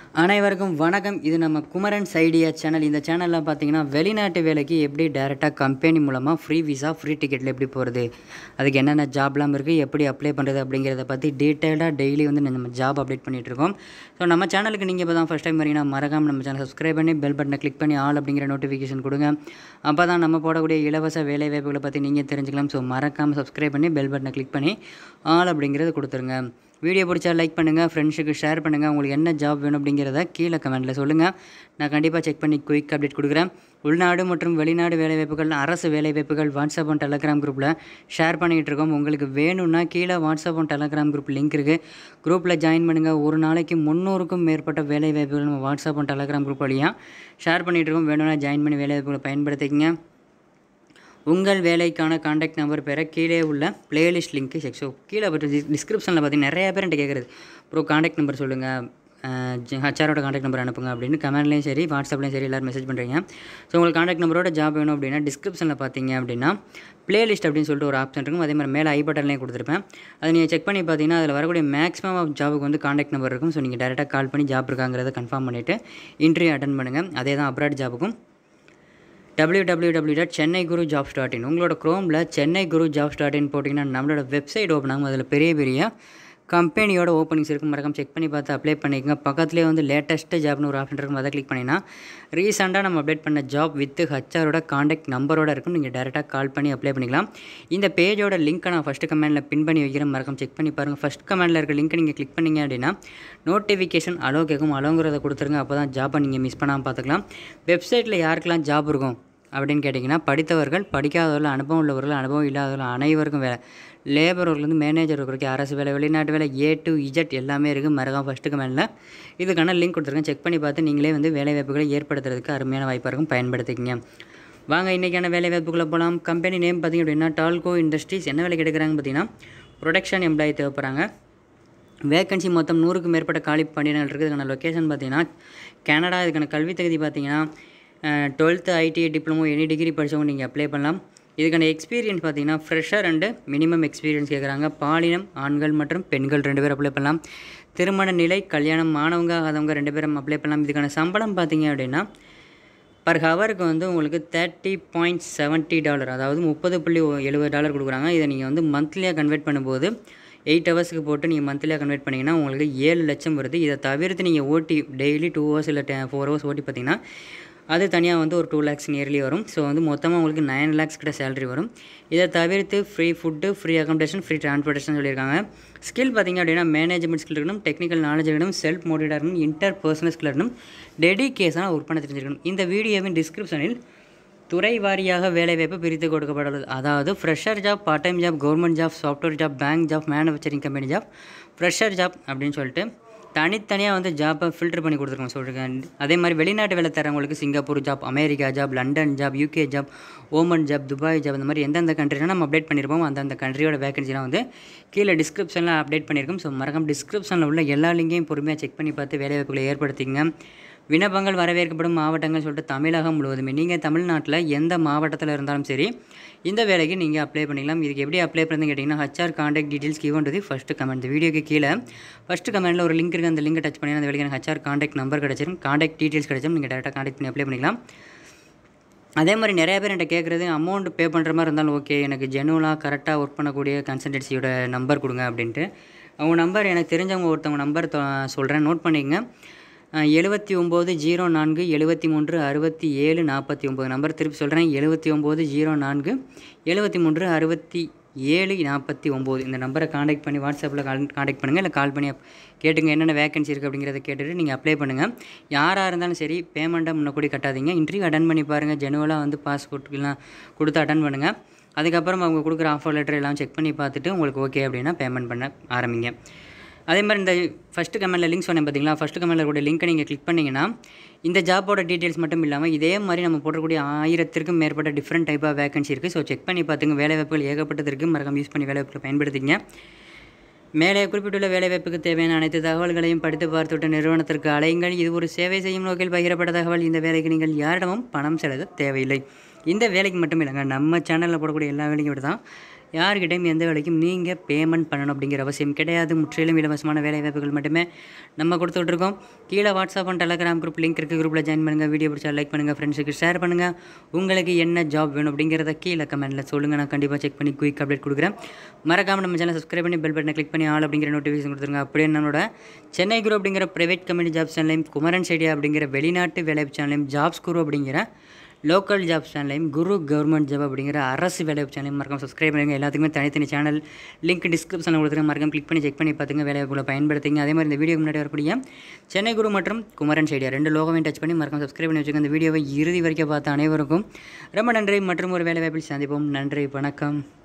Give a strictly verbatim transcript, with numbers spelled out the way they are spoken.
அனைவருக்கும் வணக்கம். இது நம்ம குமரன்ஸ் ஐடியா சேனல். இந்த சேனலில் பார்த்தீங்கன்னா வெளிநாட்டு வேலைக்கு எப்படி டைரெக்டாக கம்பெனி மூலமாக ஃப்ரீ விசா ஃப்ரீ டிக்கெட்டில் எப்படி போகிறது, அதுக்கு என்னென்ன ஜாப்லாம் இருக்குது, எப்படி அப்ளை பண்ணுறது அப்படிங்கிறத பற்றி டீட்டெயிலாக டெய்லி வந்து நம்ம ஜாப் அப்டேட் பண்ணிகிட்ருக்கோம். ஸோ நம்ம சேனலுக்கு நீங்கள் இப்போ தான் ஃபஸ்ட் டைம் வரீங்கன்னா மறக்காமல் நம்ம சேனல் சப்ஸ்கிரைப் பண்ணி பெல் பட்டனை கிளிக் பண்ணி ஆல் அப்படிங்கிற நோட்டிஃபிகேஷன் கொடுங்க. அப்போ தான் நம்ம போடக்கூடிய இலவச வேலை வாய்ப்புகளை பற்றி நீங்கள் தெரிஞ்சுக்கலாம். ஸோ மறக்காமல் சப்ஸ்கிரைப் பண்ணி பெல் பட்டனை கிளிக் பண்ணி ஆல் அப்படிங்கிறது கொடுத்துருங்க. வீடியோ பிடிச்சா லைக் பண்ணுங்கள், ஃப்ரெண்ட்ஸுக்கு ஷேர் பண்ணுங்கள். உங்களுக்கு என்ன ஜாப் வேணும் அப்படிங்கிறத கீழே கமெண்ட்டில் சொல்லுங்கள். நான் கண்டிப்பாக செக் பண்ணி குயிக் அப்டேட் கொடுக்குறேன். உள்நாடு மற்றும் வெளிநாடு வேலைவாய்ப்புகள், அரசு வேலைவாய்ப்புகள் வாட்ஸ்அப் அண்ட் டெலகிராம் குரூப்பில் ஷேர் பண்ணிகிட்டு இருக்கோம். உங்களுக்கு வேணும்னா கீழே WhatsApp and Telegram group link இருக்குது, குரூப்பில் ஜாயின் பண்ணுங்கள். ஒரு நாளைக்கு முந்நூறுக்கும் மேற்பட்ட வேலைவாய்ப்புகள் நம்ம வாட்ஸ்அப் அண்ட் டெலகிராம் குரூப் வழியாக ஷேர் பண்ணிகிட்டு இருக்கோம். வேணும்னா ஜாயின் பண்ணி வேலைவாய்ப்புகளை பயன்படுத்திக்கங்க. உங்கள் வேலைக்கான காண்டாக்ட் நம்பர் பெற கீழே உள்ள பிளேலிஸ்ட் லிங்க்கு செக். ஸோ கீழே பற்றி டிஸ்கிரிப்ஷனில் பார்த்தீங்கன்னா நிறைய பேர் என்கிட்ட கேட்குறது, ப்ரோ காண்டாக்ட் நம்பர் சொல்லுங்கள், ஹச்ஆரோட காண்டாக்ட் நம்பர் அனுப்புங்க அப்படின்னு கமெண்ட்லேயும் சரி வாட்ஸ்அப்லேயும் சரி எல்லோரும் மெசேஜ் பண்ணுறீங்க. ஸோ உங்களுக்கு காண்டாக்ட் நம்பரோட ஜாப் வேணும் அப்படின்னா டிஸ்கிரிப்ஷனில் பார்த்தீங்க அப்படின்னா பிளேலிஸ்ட் அப்படின்னு சொல்லிட்டு ஒரு ஆப்ஷன் இருக்கும். அதே மாதிரி மேலே ஐ பட்டன்லேயும் கொடுத்துருப்பேன். அதை நீங்கள் செக் பண்ணி பார்த்தீங்கன்னா அதில் வரக்கூடிய மேக்ஸிமம் ஆஃப் ஜாபுக்கு வந்து காண்டாக்ட் நம்பர் இருக்கும். ஸோ நீங்கள் டேரெக்டாக கால் பண்ணி ஜாப் இருக்காங்கிறத கன்ஃபார்ம் பண்ணிவிட்டு இன்டர்வியூ அட்டன் பண்ணுங்கள். அதே தான் அப்ராட் ஜாபுக்கும் W W W dot Chennai Guru jobs dot in உங்களோட க்ரோமில் Chennai Guru jobs dot in போட்டிங்கன்னா நம்மளோட வெப்சைட் ஓப்பன் ஆகும். அதில் பெரிய பெரிய கம்பெனியோட ஓப்பனிங்ஸ் இருக்கும். மறக்காம செக் பண்ணி பார்த்து அப்ளை பண்ணிக்கோங்க. பக்கத்துலேயே வந்து லேட்டஸ்ட்டு ஜாப்னு ஒரு ஆப்ஷன் இருக்கும், அதை கிளிக் பண்ணிங்கன்னா ரீசெண்டாக நம்ம அப்டேட் பண்ண ஜாப் வித் ஹச்ஆரோட காண்டாக்ட் நம்பரோட இருக்கும். நீங்கள் டேரெக்டாக கால் பண்ணி அப்ளை பண்ணிக்கலாம். இந்த பேஜோட லிங்க்கை நான் ஃபஸ்ட்டு கமெண்ட்டில் பின் பண்ணி வைக்கிறேன், மறக்காம செக் பண்ணி பாருங்கள். ஃபஸ்ட் கமெண்ட்டில் இருக்க லிங்க்கை நீங்கள் கிளிக் பண்ணிங்க அப்படின்னா நோட்டிஃபிகேஷன் அலோ கேட்கும். அலோங்கிறத கொடுத்துருங்க. அப்போ தான் ஜாப்பை நீங்கள் மிஸ் பண்ணாமல் பார்த்துக்கலாம். வெப்சைட்டில் யாருக்கெல்லாம் ஜாப் இருக்கும் அப்படின்னு கேட்டிங்கன்னா படித்தவர்கள், படிக்காதவர்கள், அனுபவம் உள்ளவர்கள், அனுபவம் இல்லாதவர்கள் அனைவருக்கும் வேலை. லேபர்லேருந்து மேனேஜர் வரைக்கும் அரசு வேலை, வெளிநாட்டு வேலை, ஏ டு இஜட் எல்லாமே இருக்குது. மறக்காம ஃபஸ்ட்டு கமெண்ட்டில் இதுக்கான லிங்க் கொடுத்துருக்கேன். செக் பண்ணி பார்த்து நீங்களே வந்து வேலை வாய்ப்புகளை ஏற்படுத்துறதுக்கு அருமையான வாய்ப்பாக இருக்கும், பயன்படுத்திக்கங்க. வாங்க இன்றைக்கான வேலை வாய்ப்புகளை போகலாம். கம்பெனி நேம் பார்த்திங்க அப்படின்னா டால்கோ இண்டஸ்ட்ரீஸ். என்ன வேலை கிடைக்கிறாங்க பார்த்தீங்கன்னா ப்ரொடக்ஷன் எம்ப்ளாயி தேவைப்படுறாங்க. வேகன்சி மொத்தம் நூறுக்கும் மேற்பட்ட காலி பணியிடங்கள் இருக்குது. இதுக்கான லொக்கேஷன் பார்த்திங்கன்னா கனடா. இதுக்கான கல்வி தகுதி பார்த்திங்கன்னா twelfth ITI diploma any degree படித்தவங்க நீங்கள் அப்ளை பண்ணலாம். இதுக்கான எக்ஸ்பீரியன்ஸ் பார்த்தீங்கன்னா ஃப்ரெஷர் அண்டு மினிமம் எக்ஸ்பீரியன்ஸ் கேட்குறாங்க. பாலினம் ஆண்கள் மற்றும் பெண்கள் ரெண்டு பேரும் அப்ளை பண்ணலாம். திருமண நிலை, கல்யாணம் ஆனவங்க ஆகாதவங்க ரெண்டு பேரும் அப்ளை பண்ணலாம். இதுக்கான சம்பளம் பார்த்தீங்க அப்படின்னா பர் ஹவருக்கு வந்து உங்களுக்கு தேர்ட்டி பாயிண்ட் செவன்ட்டி டாலர், அதாவது முப்பது புள்ளி எழுபது டாலர் கொடுக்குறாங்க. இதை நீங்கள் வந்து மந்த்லியாக கன்வெர்ட் பண்ணும்போது எயிட் ஹவர்ஸுக்கு போட்டு நீங்கள் மந்த்லியாக கன்வெர்ட் பண்ணிங்கன்னா உங்களுக்கு ஏழு லட்சம் வருது. இதை தவிர்த்து நீங்கள் ஓட்டி டெய்லி டூ ஹவர்ஸ் இல்லை டெ ஃபோர் ஹவர்ஸ் ஓட்டி பார்த்தீங்கன்னா அது தனியாக வந்து ஒரு டூ லேக்ஸ் நியர்லி வரும். ஸோ வந்து மொத்தமாக உங்களுக்கு நைன் லேக்ஸ் கிட்ட சேலரி வரும். இதை தவிர்த்து free food, free accommodation, free transportation சொல்லியிருக்காங்க. ஸ்கில் பார்த்திங்க அப்படின்னா மேனேஜ்மெண்ட் ஸ்கில் இருக்கணும், டெக்னிக்கல் நாலேஜ் இருக்கணும், செல்ஃப் மோட்டிவேட்டாக இருக்கணும், இன்டர் பர்சனல் ஸ்கில் இருக்கணும், டெடிகேஷனாக ஒர்க் பண்ண தெரிஞ்சிருக்கணும். இந்த வீடியோவின் டிஸ்கிரிப்ஷனில் துறை வாரியாக வேலைவாய்ப்பு பிரித்து கொடுக்கப்பட்டுள்ளது. அதாவது fresher job, part time job, government job, software job, bank job, manufacturing company job, fresher job அப்படின்னு சொல்லிட்டு தனித்தனியாக வந்து ஜாப்பை ஃபில்டர் பண்ணி கொடுத்துருக்கோம் சொல்லியிருக்கேன். அதே மாதிரி வெளிநாட்டு வேலை தரவங்களுக்கு Singapore job, America job, London job, UK job, Oman job, Dubai job, இந்த மாதிரி எந்தெந்த கண்ட்ரினா நம்ம அப்டேட் பண்ணியிருப்போம். அந்தந்த கண்ட்ரியோட வேகன்சிலாம் வந்து கீழே டிஸ்கிரிப்ஷனில் அப்டேட் பண்ணியிருக்கோம். ஸோ மறக்காம டிஸ்கிரிப்ஷனில் உள்ள எல்லா லிங்கையும் பொறுமையாக செக் பண்ணி பார்த்து வேலைவாய்ப்புகளை ஏற்படுத்திங்க. விண்ணப்பங்கள் வரவேற்கப்படும் மாவட்டங்கள் சொல்லிட்டு தமிழகம் முழுவதுமே, நீங்கள் தமிழ்நாட்டில் எந்த மாவட்டத்தில் இருந்தாலும் சரி இந்த வேலைக்கு நீங்கள் அப்ளை பண்ணிக்கலாம். இதுக்கு எப்படி அப்ளை பண்ணுறதுன்னு கேட்டிங்கன்னா ஹச்ஆர் காண்டாக்ட் டீட்டெயில்ஸ் கிவன்றது ஃபஸ்ட்டு கமெண்ட். இந்த வீடியோக்கு கீழே ஃபஸ்ட்டு கமெண்ட்டில் ஒரு லிங்க் இருக்குது. அந்த லிங்கை டச் பண்ணி அந்த வேலைக்கு எனக்கு ஹச்ஆர் காண்டாக்ட் நம்பர் கிடச்சிரும், காண்டாக்ட் டீட்டெயில்ஸ் கிடச்சிரும். நீங்கள் டேரெக்டாக காண்டாக்ட் பண்ணி அப்ளை பண்ணிக்கலாம். அதே மாதிரி நிறைய பேர் என்கிட்ட கேட்குறது அமௌண்ட் பே பண்ணுற மாதிரி இருந்தாலும் ஓகே, எனக்கு ஜெனுவலாக கரெக்டாக ஒர்க் பண்ணக்கூடிய கன்சல்டன்சியோட நம்பர் கொடுங்க அப்படின்ட்டு. அவங்க நம்பர் எனக்கு தெரிஞ்சவங்க ஒருத்தவங்க நம்பர் சொல்கிறேன், நோட் பண்ணிக்கங்க. எழுபத்தி ஒம்பது ஜீரோ நான்கு எழுபத்தி மூன்று அறுபத்தி ஏழு நாற்பத்தி ஒம்பது நம்பர் திருப்பி சொல்கிறேன். எழுபத்தி ஒம்பது ஜீரோ நான்கு எழுபத்தி மூன்று அறுபத்தி ஏழு நாற்பத்தி ஒம்பது இந்த நம்பரை காண்டாக்ட் பண்ணி வாட்ஸ்அப்பில் கால் காண்டாக்ட் பண்ணுங்கள், இல்லை கால் பண்ணி கேட்டுங்க என்னென்ன வேகன்சி இருக்குது அப்படிங்கிறத கேட்டுட்டு நீங்கள் அப்ளை பண்ணுங்கள். யாராக இருந்தாலும் சரி பேமெண்ட்டை முன்னக்கூடி கட்டாதீங்க. இன்டர்வியூ அட்டன் பண்ணி பாருங்கள். ஜெனுவலாக வந்து பாஸ்போர்ட்டுக்கெல்லாம் கொடுத்து அட்டன் பண்ணுங்கள். அதுக்கப்புறம் அவங்க கொடுக்குற ஆஃபர் லெட்டர் எல்லாம் செக் பண்ணி பார்த்துட்டு உங்களுக்கு ஓகே அப்படின்னா பேமெண்ட் பண்ண ஆரம்பிங்க. அதே மாதிரி இந்த ஃபஸ்ட்டு கமெண்ட்டில் லிங்க் சொன்னேன் பார்த்தீங்களா, ஃபஸ்ட்டு கமெண்ட்டில் கூட லிங்க்கை நீங்கள் கிளிக் பண்ணிங்கன்னா இந்த ஜாப்போட டீட்டெயில்ஸ் மட்டும் இல்லாமல் இதே மாதிரி நம்ம போடக்கூடிய ஆயிரத்திற்கும் மேற்பட்ட டிஃப்ரெண்ட் டைப் ஆஃப் வேகன்சி இருக்குது. ஸோ செக் பண்ணி பார்த்துங்க. வேலைவாய்ப்புகள் ஏகப்பட்டது இருக்குது. மறக்காம யூஸ் பண்ணி வேலைவாய்ப்புகளை பயன்படுத்திங்க. மேலே குறிப்பிட்டுள்ள வேலைவாய்ப்புக்கு தேவையான அனைத்து தகவல்களையும் படித்து பார்த்துவிட்ட நிறுவனத்திற்கு அலையுங்கள். இது ஒரு சேவை செய்யும் நோக்கில் பகிரப்பட்ட தகவல். இந்த வேலைக்கு நீங்கள் யாரிடமும் பணம் செலுத்த தேவையில்லை. இந்த வேலைக்கு மட்டும் இல்லைங்க, நம்ம சேனலில் போடக்கூடிய எல்லா வேலைக்கும் இப்படி தான். யார்கிட்டையும் எந்த வேலைக்கும் நீங்கள் பேமெண்ட் பண்ணணும் அப்படிங்கிற அவசியம் கிடையாது. முற்றிலும் இலவசமான வேலை வாய்ப்புகள் மட்டுமே நம்ம கொடுத்துட்ருக்கோம். கீழே WhatsApp and Telegram group link இருக்குது. குரூப்பில் ஜாயின் பண்ணுங்கள். வீடியோ பிடிச்சா லைக் பண்ணுங்கள். ஃப்ரெண்ட்ஸுக்கு ஷேர் பண்ணுங்கள். உங்களுக்கு என்ன ஜாப் வேணும் அப்படிங்கிறத கீழே கமெண்ட்டில் சொல்லுங்கள். நான் கண்டிப்பாக செக் பண்ணி குயிக் அப்டேட் கொடுக்குறேன். மறக்காமல் நம்ம சேனல் சப்ஸ்கிரைப் பண்ணி பெல் பட்டனை கிளிக் பண்ணி ஆல் அப்படிங்கிற நோட்டிஃபிகேஷன் கொடுத்துருங்க. அப்படியே நம்மளோட சென்னை குரு அப்படிங்கிற ப்ரைவேட் கம்பெனி ஜாப் சேனலையும், குமரன் ஐடியா அப்படிங்கிற வெளிநாட்டு வேலைவாய்ப்பு சேனலையும், ஜாப்ஸ் குரு அப்படிங்கிற லோக்கல் ஜாப் சேனலையும், குரு கவர்மெண்ட் ஜாப் அப்படிங்கிற அரசு வேலைவாய்ப்பு சேனலையும் மறக்காம சப்ஸ்கிரைப் பண்ணுங்கள். எல்லாத்துக்குமே தனித்தனி சேனல் லிங்க் டிஸ்கிரிப்ஷனில் கொடுத்துருங்க. மறக்காம கிளிக் பண்ணி செக் பண்ணி பார்த்துங்க. வேலைவாய்ப்புகளை பயன்படுத்திங்க. அதே மாதிரி இந்த வீடியோக்கு முன்னாடி வரக்கூடிய சென்னை குரு மற்றும் குமரன் ஐடியா ரெண்டு லோகோவையும் டச் பண்ணி மறக்காம சப்ஸ்கிரைப் பண்ணி வச்சுக்கோங்க. இந்த வீடியோவை இறுதி வரைக்கும் பார்த்த அனைவருக்கும் ரொம்ப நன்றி. மற்றும் ஒரு வேலைவாய்ப்பில் சந்திப்போம். நன்றி, வணக்கம்.